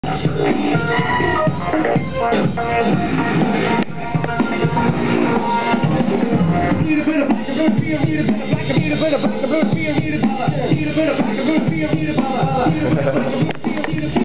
Need a bit of black and blue, need a bit of black and blue, need a bit of black and blue, need a bit of black and blue.